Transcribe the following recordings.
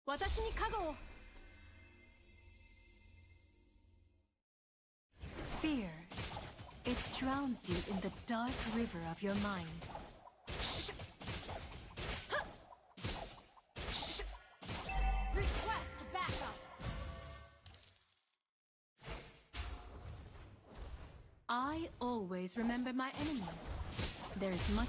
私に加護を。Fear, it drowns you in the dark river of your mind. Request backup. I always remember my enemies. There's much.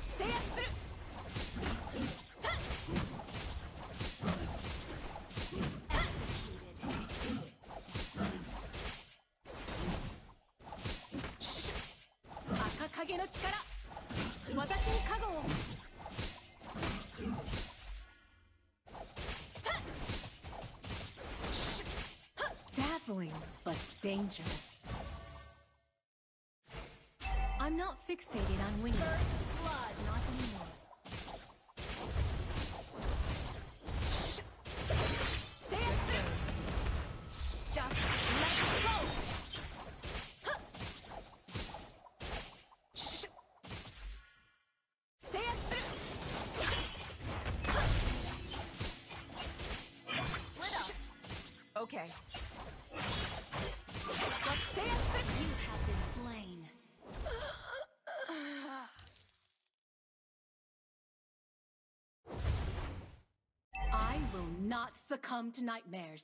Dazzling, but dangerous. I'm not fixated on winning. First blood, not anymore. Just let go. Split up. Okay. You have been slain. I will not succumb to nightmares.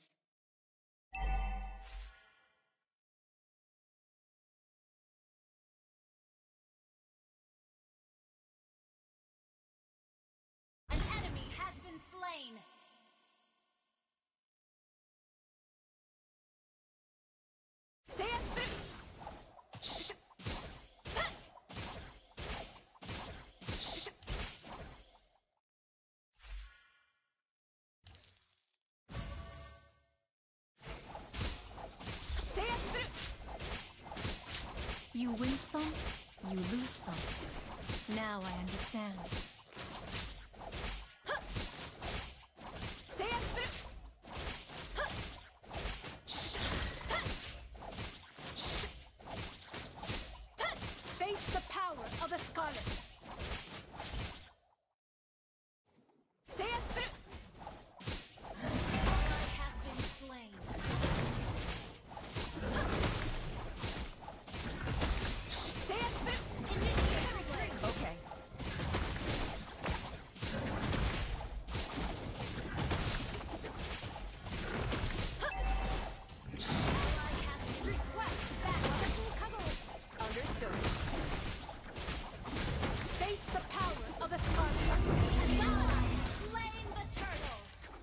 An enemy has been slain. You win some, you lose some. Now I understand. Face the power of the Scarlet. Has been slain. Okay. Understood. Face the power of the Scarlet. Slain the turtle.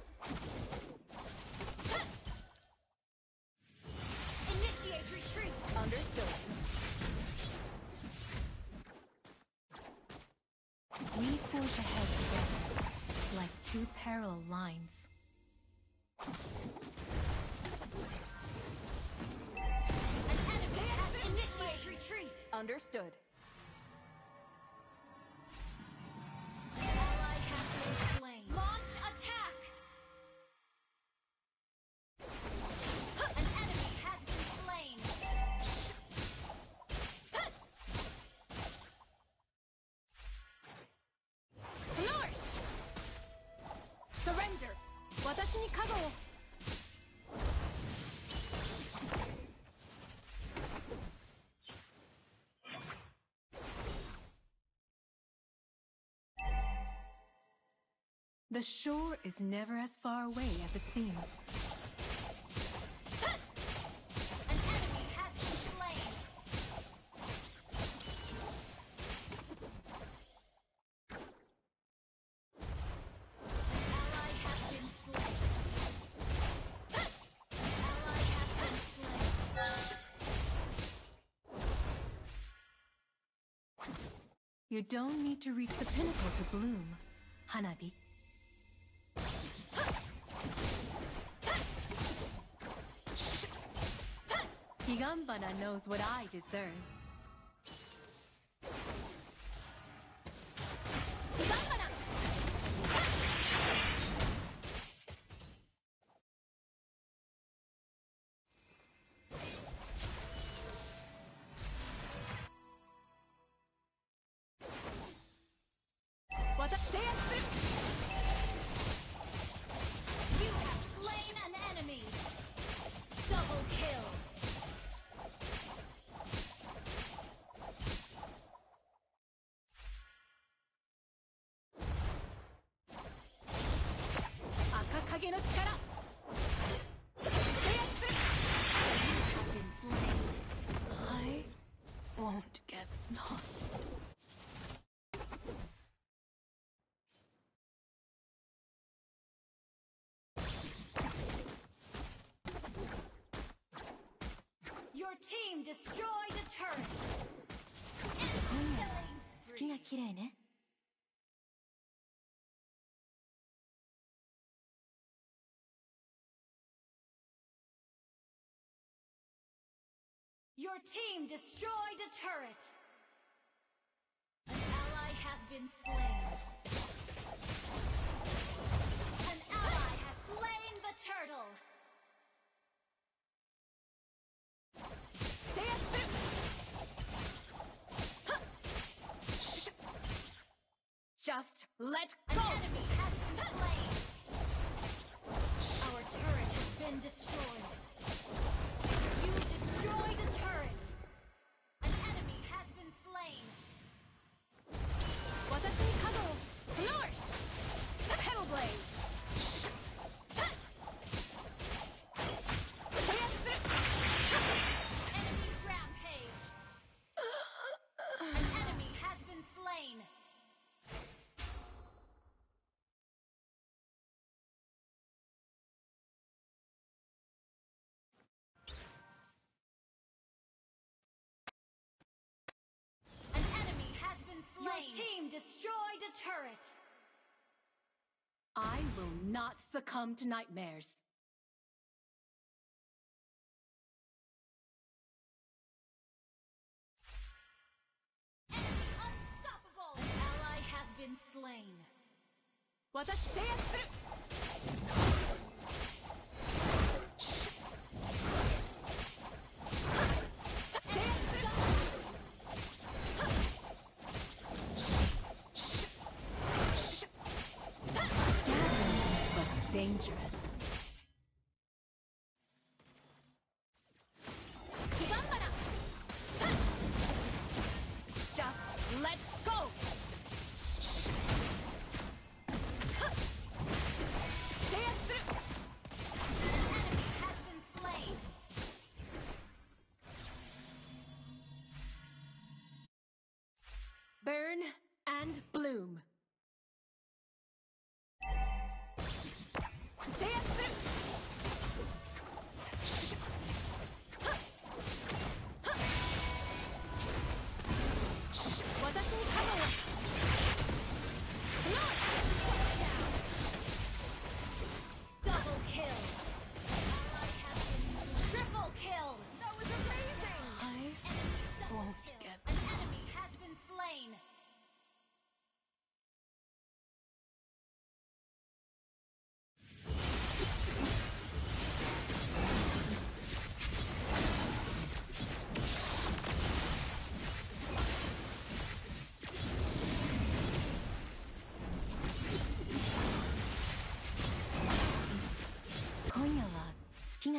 Initiate retreat. Understood. We forge ahead together, like two parallel lines. An enemy has initiate retreat. Understood. Ally has been slain. Launch attack. An enemy has been slain. Flourish! Surrender! 私に加護を。The shore is never as far away as it seems. An enemy has been slain. Ally has been slain. Ally has been slain. You don't need to reach the pinnacle to bloom, Hanabi. Higambana knows what I deserve. Higambana! You have team destroyed a turret. 今夜は月が綺麗ね。Your team destroyed a turret. An ally has been slain. An ally has slain the turtle. Just let go! An enemy has been slain! Our turret has been destroyed. You destroyed a turret! An enemy has been slain! Watashi Kado! Flourish! Pedal blade! Enemy rampage! An enemy has been slain! Your team destroyed a turret! I will not succumb to nightmares. Enemy unstoppable! An ally has been slain. Dangerous. Just let go. An enemy has been slain. Burn and bloom. Double kill! Ally has been triple kill! That was amazing! I won't get an enemy has been slain! An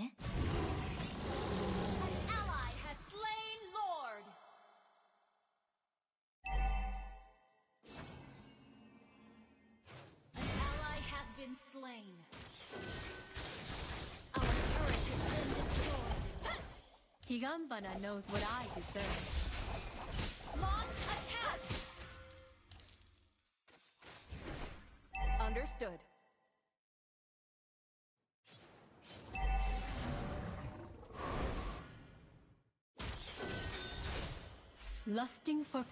ally has slain Lord! An ally has been slain. Our turret has been destroyed. Higambana knows what I deserve. Launch attack! Understood. Lusting for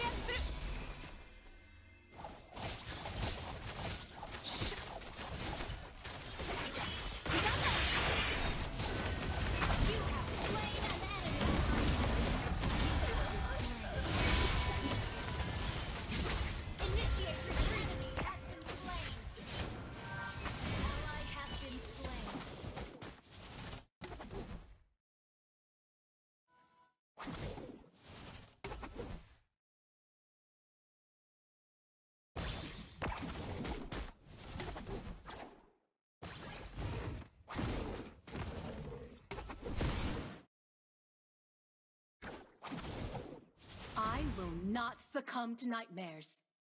I will not succumb to nightmares.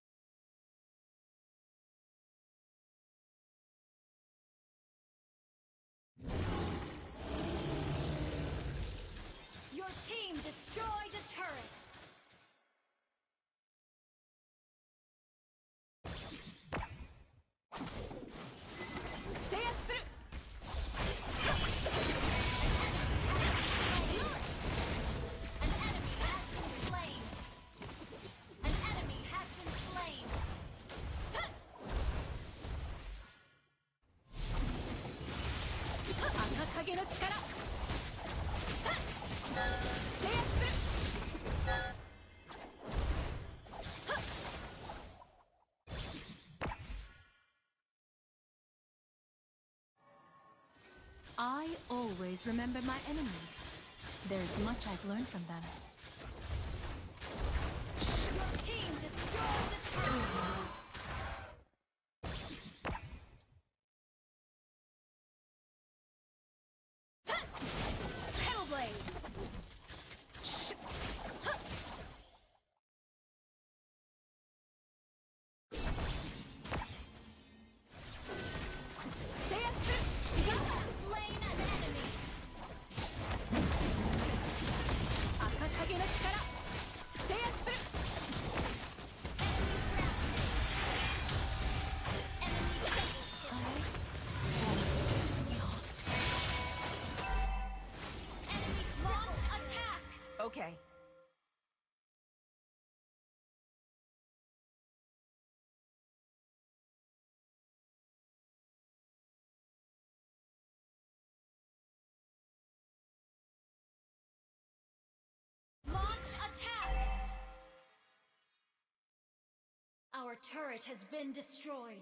Your team destroyed a turret. I always remember my enemies. There's much I've learned from them. Your team destroyed the turret. Hellblade. Okay. Launch attack! Our turret has been destroyed.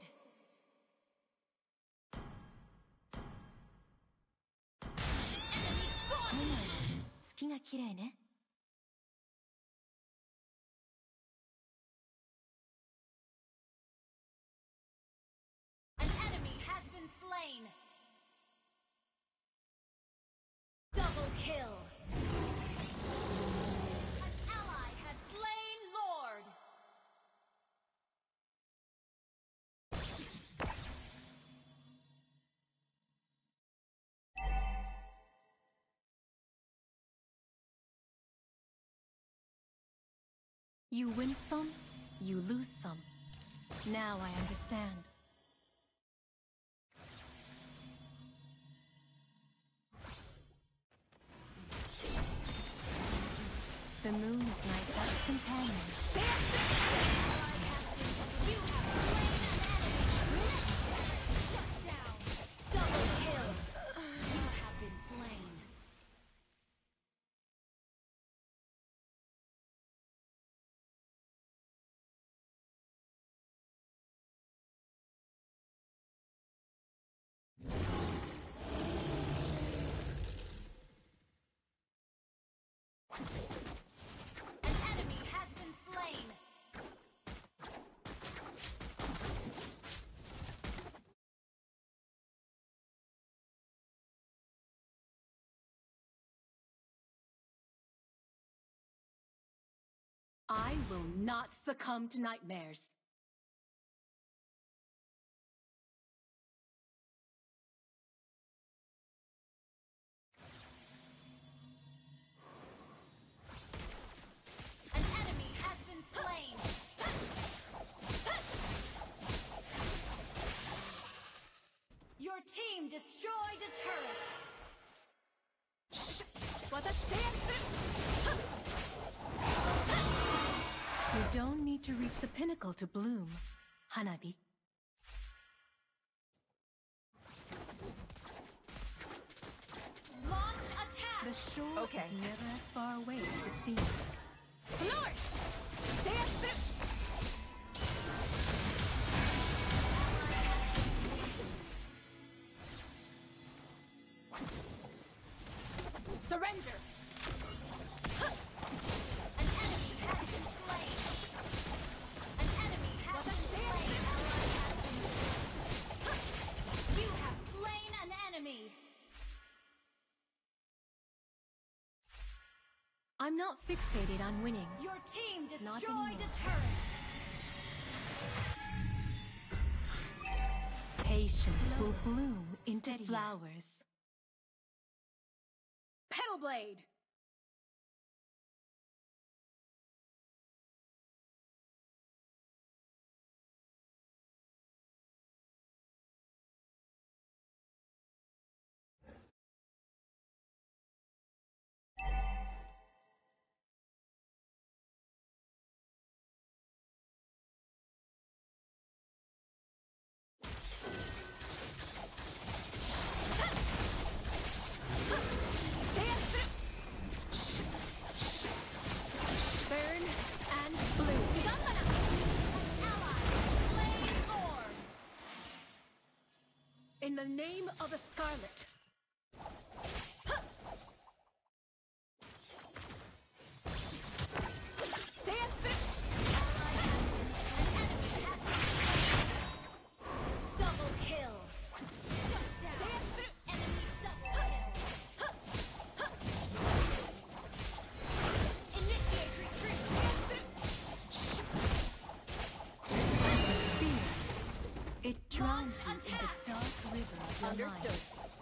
Enemy gone! 月が綺麗ね。 An enemy has been slain. Double kill. An ally has slain Lord. You win some, you lose some. Now I understand. The moon is my best companion. You have slain an enemy. Shut down. Double kill. You have been slain. An enemy has been slain. I will not succumb to nightmares. An enemy has been slain. Your team destroyed a turret. You don't need to reach the pinnacle to bloom, Hanabi. Launch attack. The shore is never as far away as it seems. Flourish. Surrender! An enemy has been slain. An enemy has been slain. Ally has been slain. You have slain an enemy. I'm not fixated on winning. Your team Not destroyed anymore. a turret. Patience will bloom into Steadier. flowers. Petal blade! Burn and bloom. Ally slain Lord. In the name of the Scarlet, drown Launch you in the attack. dark river of your Understood. mind.